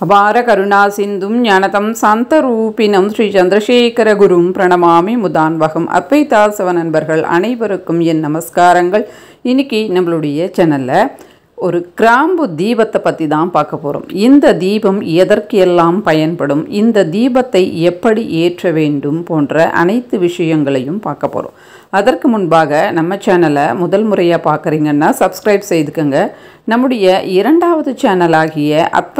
அபார கருணா சிந்தும் ஞானதம் சாந்தரூபினம் ஸ்ரீ சந்திரசேகர குரும் பிரணமாமி முதான்வகம். அத்வைதா7 நண்பர்கள் அனைவருக்கும் என் நமஸ்காரங்கள். இன்னைக்கு நம்மளுடைய சேனலில் ஒரு கிராம்பு தீபத்தை பற்றி தான் பார்க்க போகிறோம். இந்த தீபம் எதற்கு எல்லாம் பயன்படும், இந்த தீபத்தை எப்படி ஏற்ற வேண்டும் போன்ற அனைத்து விஷயங்களையும் பார்க்க போகிறோம். அதற்கு முன்பாக நம்ம சேனலை முதல் முறையாக பார்க்குறீங்கன்னா சப்ஸ்கிரைப் செய்துக்கோங்க. நம்முடைய இரண்டாவது சேனலாகிய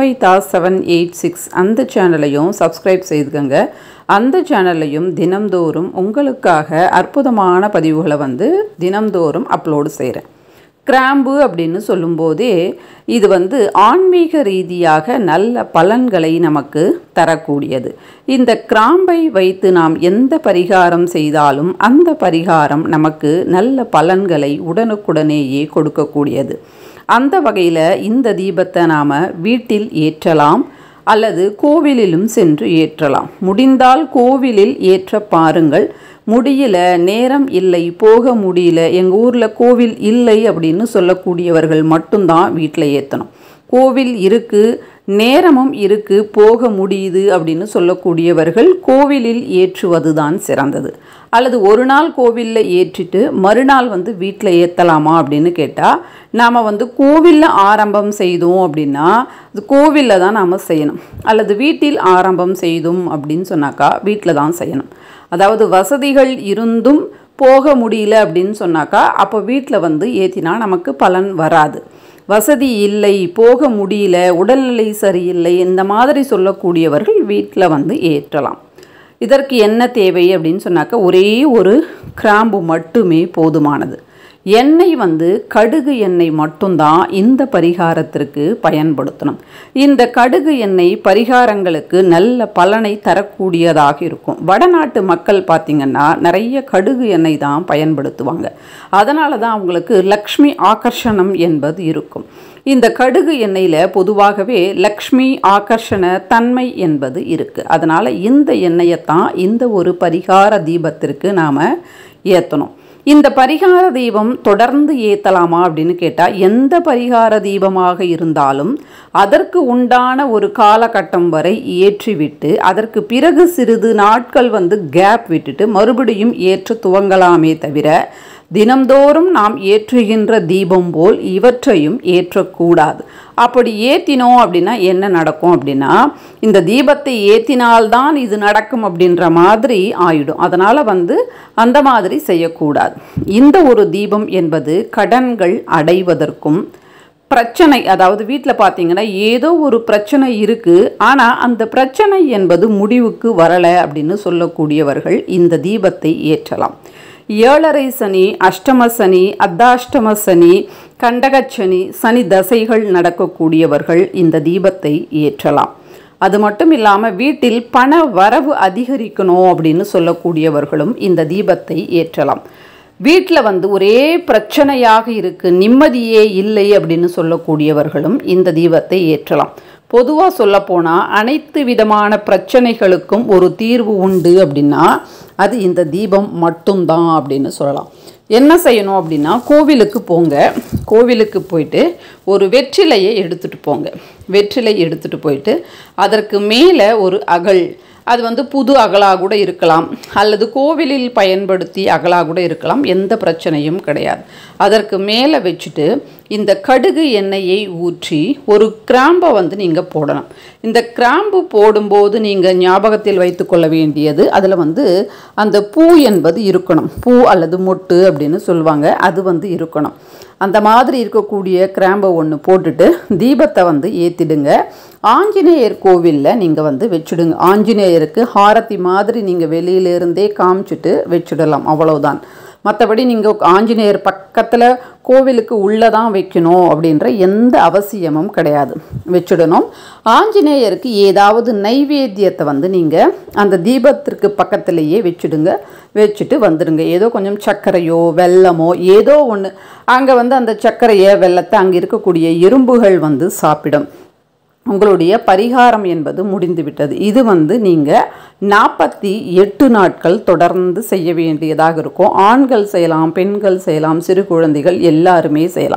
Advaita7 அந்த சேனலையும் சப்ஸ்கிரைப் செய்துக்கோங்க. அந்த சேனல்லையும் தினம்தோறும் உங்களுக்காக அற்புதமான பதிவுகளை தினம்தோறும் அப்லோடு செய்கிறேன். கிராம்பு அப்படின்னு சொல்லும்போதே இது ஆன்மீக ரீதியாக நல்ல பலன்களை நமக்கு தரக்கூடியது. இந்த கிராம்பை வைத்து நாம் எந்த பரிகாரம் செய்தாலும் அந்த பரிகாரம் நமக்கு நல்ல பலன்களை உடனுக்குடனேயே கொடுக்கக்கூடியது. அந்த வகையில் இந்த தீபத்தை நாம் வீட்டில் ஏற்றலாம் அல்லது கோவிலிலும் சென்று ஏற்றலாம். முடிந்தால் கோவிலில் ஏற்ற பாருங்கள். முடியல, நேரம் இல்லை, போக முடியல, எங்கள் ஊரில் கோவில் இல்லை அப்படின்னு சொல்லக்கூடியவர்கள் மட்டும்தான் வீட்டில் ஏற்றணும். கோவில் இருக்குது, நேரமும் இருக்குது, போக முடியுது அப்படின்னு சொல்லக்கூடியவர்கள் கோவிலில் ஏற்றுவது தான் சிறந்தது. அல்லது ஒரு நாள் கோவிலில் ஏற்றிட்டு மறுநாள் வீட்டில் ஏற்றலாமா அப்படின்னு கேட்டால், நாம் கோவிலில் ஆரம்பம் செய்தோம் அப்படின்னா அது கோவிலில் தான் நாம் செய்யணும். அல்லது வீட்டில் ஆரம்பம் செய்தோம் அப்படின்னு சொன்னாக்கா வீட்டில் தான் செய்யணும். அதாவது வசதிகள் இருந்தும் போக முடியல அப்படின்னு சொன்னாக்கா அப்போ வீட்டில் ஏற்றினா நமக்கு பலன் வராது. வசதி இல்லை, போக முடியல, உடல்நிலை சரியில்லை, இந்த மாதிரி சொல்லக்கூடியவர்கள் வீட்டில் ஏற்றலாம். இதற்கு என்ன தேவை அப்படின்னு சொன்னாக்கா ஒரே ஒரு கிராம்பு மட்டுமே போதுமானது. எண்ணெய் கடுகு எண்ணெய் மட்டும்தான் இந்த பரிகாரத்திற்கு பயன்படுத்தணும். இந்த கடுகு எண்ணெய் பரிகாரங்களுக்கு நல்ல பலனை தரக்கூடியதாக இருக்கும். வடநாட்டு மக்கள் பார்த்திங்கன்னா நிறைய கடுகு எண்ணெய் தான் பயன்படுத்துவாங்க. அதனால தான் அவங்களுக்கு லக்ஷ்மி ஆகர்ஷணம் என்பது இருக்கும். இந்த கடுகு எண்ணெயில் பொதுவாகவே லக்ஷ்மி ஆகர்ஷண தன்மை என்பது இருக்குது. அதனால் இந்த எண்ணெயைத்தான் இந்த ஒரு பரிகார தீபத்திற்கு நாம் ஏற்றணும். இந்த பரிகார தீபம் தொடர்ந்து ஏற்றலாமா அப்படின்னு கேட்டால், எந்த பரிகார தீபமாக இருந்தாலும் அதற்கு உண்டான ஒரு காலகட்டம் வரை ஏற்றிவிட்டு அதற்கு பிறகு சிறிது நாட்கள் கேப் விட்டுட்டு மறுபடியும் ஏற்ற துவங்கலாமே தவிர தினம்தோறும் நாம் ஏற்றுகின்ற தீபம் போல் இவற்றையும் ஏற்றக்கூடாது. அப்படி ஏற்றினோம் அப்படின்னா என்ன நடக்கும் அப்படின்னா, இந்த தீபத்தை ஏற்றினால்தான் இது நடக்கும் அப்படின்ற மாதிரி ஆயிடும். அதனால் அந்த மாதிரி செய்யக்கூடாது. இந்த ஒரு தீபம் என்பது கடன்கள் அடைவதற்கும், பிரச்சனை, அதாவது வீட்டில் பார்த்தீங்கன்னா ஏதோ ஒரு பிரச்சனை இருக்குது, ஆனால் அந்த பிரச்சனை என்பது முடிவுக்கு வரலை அப்படின்னு சொல்லக்கூடியவர்கள் இந்த தீபத்தை ஏற்றலாம். 7.5 சனி, அஷ்டம சனி, அர்த்தாஷ்டம சனி, கண்டகச்சனி, சனி தசைகள் நடக்கக்கூடியவர்கள் இந்த தீபத்தை ஏற்றலாம். அது மட்டும் இல்லாமல் வீட்டில் பண வரவு அதிகரிக்கணும் அப்படின்னு சொல்லக்கூடியவர்களும் இந்த தீபத்தை ஏற்றலாம். வீட்டில் ஒரே பிரச்சனையாக இருக்குது, நிம்மதியே இல்லை அப்படின்னு சொல்லக்கூடியவர்களும் இந்த தீபத்தை ஏற்றலாம். பொதுவாக சொல்லப்போனால் அனைத்து விதமான பிரச்சனைகளுக்கும் ஒரு தீர்வு உண்டு அப்படின்னா அது இந்த தீபம் மட்டும்தான் அப்படின்னு சொல்லலாம். என்ன செய்யணும் அப்படின்னா, கோவிலுக்கு போங்க. கோவிலுக்கு போயிட்டு ஒரு வெற்றிலையை எடுத்துகிட்டு போங்க. வெற்றிலை எடுத்துகிட்டு போயிட்டு அதற்கு மேலே ஒரு அகல், அது புது அகலாக கூட இருக்கலாம் அல்லது கோவிலில் பயன்படுத்தி அகலாக கூட இருக்கலாம், எந்த பிரச்சனையும் கிடையாது. அதற்கு மேலே வச்சுட்டு இந்த கடுகு எண்ணெயை ஊற்றி ஒரு கிராம்பை நீங்கள் போடணும். இந்த கிராம்பு போடும்போது நீங்கள் ஞாபகத்தில் வைத்து கொள்ள வேண்டியது, அதில் அந்த பூ என்பது இருக்கணும். பூ அல்லது மொட்டு அப்படின்னு சொல்லுவாங்க, அது இருக்கணும். அந்த மாதிரி இருக்கக்கூடிய கிராம்பை ஒன்று போட்டுட்டு தீபத்தை ஏற்றிடுங்க. ஆஞ்சநேயர் கோவிலில் நீங்கள் வச்சுடுங்க. ஆஞ்சநேயருக்கு ஹாரத்தி மாதிரி நீங்கள் வெளியிலேருந்தே காமிச்சிட்டு வச்சுடலாம், அவ்வளவுதான். மற்றபடி நீங்கள் ஆஞ்சநேயர் பக்கத்தில் கோவிலுக்கு உள்ளே தான் வைக்கணும் அப்படின்ற எந்த அவசியமும் கிடையாது, வச்சுடணும். ஆஞ்சநேயருக்கு ஏதாவது நைவேத்தியத்தை நீங்கள் அந்த தீபத்திற்கு பக்கத்திலேயே வச்சுடுங்க. வச்சுட்டு வந்துடுங்க. ஏதோ கொஞ்சம் சர்க்கரையோ வெல்லமோ ஏதோ ஒன்று அங்கே அந்த சர்க்கரையை வெல்லத்தை அங்கே இருக்கக்கூடிய எறும்புகள் சாப்பிடும். உங்களுடைய பரிகாரம் என்பது முடிந்துவிட்டது. இது நீங்கள் 48 நாட்கள் தொடர்ந்து செய்ய வேண்டியதாக இருக்கும். ஆண்கள் செய்யலாம், பெண்கள் செய்யலாம், சிறு குழந்தைகள் எல்லாருமே செய்யலாம்.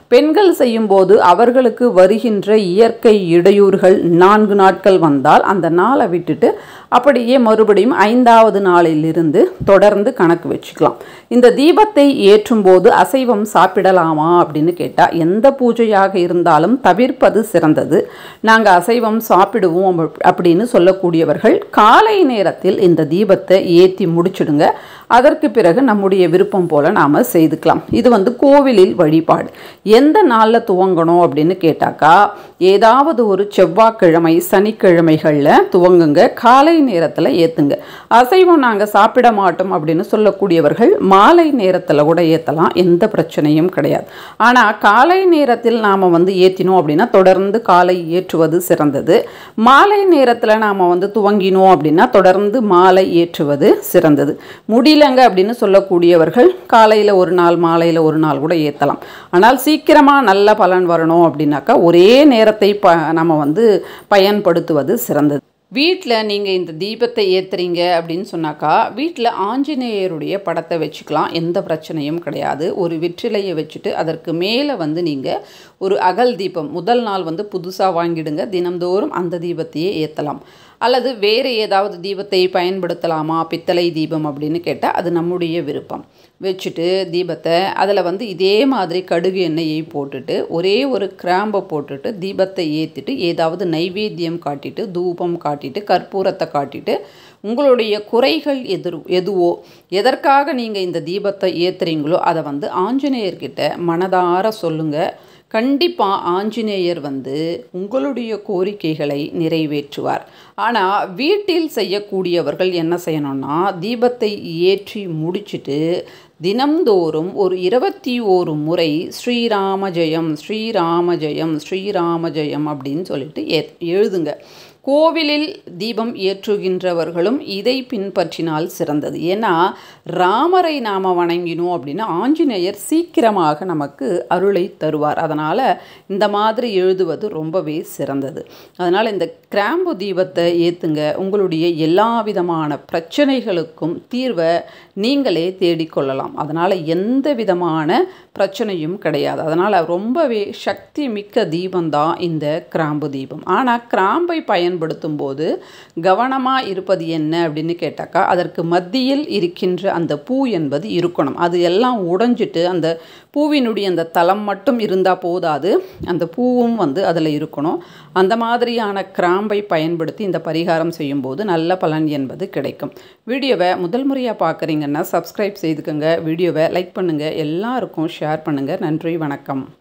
பெண்கள் செய்யும்போது அவர்களுக்கு வருகின்ற இயற்கை இடையூறுகள் 4 நாட்கள் வந்தால் அந்த நாளை விட்டுட்டு அப்படியே மறுபடியும் 5வது நாளிலிருந்து தொடர்ந்து கணக்கு வச்சுக்கலாம். இந்த தீபத்தை ஏற்றும் போது அசைவம் சாப்பிடலாமா அப்படின்னு கேட்டால் எந்த பூஜையாக இருந்தாலும் தவிர்ப்பது சிறந்தது. நாங்கள் அசைவம் சாப்பிடுவோம் அப்படின்னு சொல்லக்கூடியவர்கள் காலை நேரத்தில் இந்த தீபத்தை ஏற்றி முடிச்சிடுங்க. அதற்கு பிறகு நம்முடைய விருப்பம் போல நாம் செய்துக்கலாம். இது கோவிலில் வழிபாடு. எந்த நாளில் துவங்கணும் அப்படின்னு கேட்டாக்கா ஏதாவது ஒரு செவ்வாய்க்கிழமை சனிக்கிழமைகளில் துவங்குங்க. காலை நேரத்தில் ஏற்றுங்க. அசைவம் நாங்கள் சாப்பிட மாட்டோம் அப்படின்னு சொல்லக்கூடியவர்கள் மாலை நேரத்தில் கூட ஏற்றலாம், எந்த பிரச்சனையும் கிடையாது. ஆனால் காலை நேரத்தில் நாம் ஏற்றினோம் அப்படின்னா தொடர்ந்து காலை ஏற்றுவது சிறந்தது. மாலை நேரத்தில் நாம் துவங்கினோம் அப்படின்னா தொடர்ந்து மாலை ஏற்றுவது சிறந்தது. முடியலங்க அப்படின்னு சொல்லக்கூடியவர்கள் காலையில் ஒரு நாள் மாலையில் ஒரு நாள் கூட ஏற்றலாம். ஆனால் சீக்கிரமாக நல்ல பலன் வரணும் அப்படின்னாக்கா ஒரே நேரத்தை நம்ம பயன்படுத்துவது சிறந்தது. வீட்டில் நீங்கள் இந்த தீபத்தை ஏற்றுறீங்க அப்படின்னு சொன்னாக்கா வீட்டில் ஆஞ்சநேயருடைய படத்தை வச்சுக்கலாம், எந்த பிரச்சனையும் கிடையாது. ஒரு வெற்றிலையை வச்சுட்டு அதற்கு மேலே நீங்கள் ஒரு அகல் தீபம் முதல் நாள் புதுசாக வாங்கிடுங்க. தினம்தோறும் அந்த தீபத்தையே ஏற்றலாம். அல்லது வேறு ஏதாவது தீபத்தை பயன்படுத்தலாமா, பித்தளை தீபம் அப்படின்னு கேட்டால் அது நம்முடைய விருப்பம். வச்சுட்டு தீபத்தை அதில் இதே மாதிரி கடுகு எண்ணெயை போட்டுட்டு ஒரே ஒரு கிராம்பை போட்டுட்டு தீபத்தை ஏற்றிட்டு ஏதாவது நைவேத்தியம் காட்டிட்டு தூபம் காட்டிட்டு கற்பூரத்தை காட்டிட்டு உங்களுடைய குறைகள் எதுவோ எதற்காக நீங்கள் இந்த தீபத்தை ஏற்றுறீங்களோ அதை ஆஞ்சநேயர்கிட்ட மனதார சொல்லுங்கள். கண்டிப்பாக ஆஞ்சநேயர் உங்களுடைய கோரிக்கைகளை நிறைவேற்றுவார். ஆனால் வீட்டில் செய்யக்கூடியவர்கள் என்ன செய்யணும்னா தீபத்தை ஏற்றி முடிச்சுட்டு தினம்தோறும் ஒரு 21 முறை ஸ்ரீராம ஜெயம் ஸ்ரீராம ஜெயம் ஸ்ரீராம ஜெயம் அப்படின்னு சொல்லிட்டு எழுதுங்க. கோவிலில் தீபம் ஏற்றுகின்றவர்களும் இதை பின்பற்றினால் சிறந்தது. ஏன்னா ராமரை நாம் வணங்கினோம் அப்படின்னா ஆஞ்சநேயர் சீக்கிரமாக நமக்கு அருளை தருவார். அதனால் இந்த மாதிரி எழுதுவது ரொம்பவே சிறந்தது. அதனால் இந்த கிராம்பு தீபத்தை ஏற்றுங்க. உங்களுடைய எல்லா விதமான பிரச்சனைகளுக்கும் தீர்வை நீங்களே தேடிக்கொள்ளலாம். அதனால் எந்த விதமான பிரச்சனையும் கிடையாது. அதனால் ரொம்பவே சக்தி மிக்க தீபம்தான் இந்த கிராம்பு தீபம். ஆனால் கிராம்பை பயன்படுத்தும் போது கவனமாக இருப்பது என்ன அப்படின்னு கேட்டாக்கா அதற்கு மத்தியில் இருக்கின்ற அந்த பூ என்பது இருக்கணும். அது எல்லாம் உடைஞ்சிட்டு அந்த பூவினுடைய அந்த தளம் மட்டும் இருந்தால் போதாது, அந்த பூவும் அதில் இருக்கணும். அந்த மாதிரியான கிராம்பை பயன்படுத்தி இந்த பரிகாரம் செய்யும்போது நல்ல பலன் என்பது கிடைக்கும். வீடியோவை முதல் முறையாக பார்க்குறீங்கன்னா சப்ஸ்கிரைப் செய்துக்கோங்க. வீடியோவை லைக் பண்ணுங்கள், எல்லாருக்கும் ஷேர் பண்ணுங்கள். நன்றி, வணக்கம்.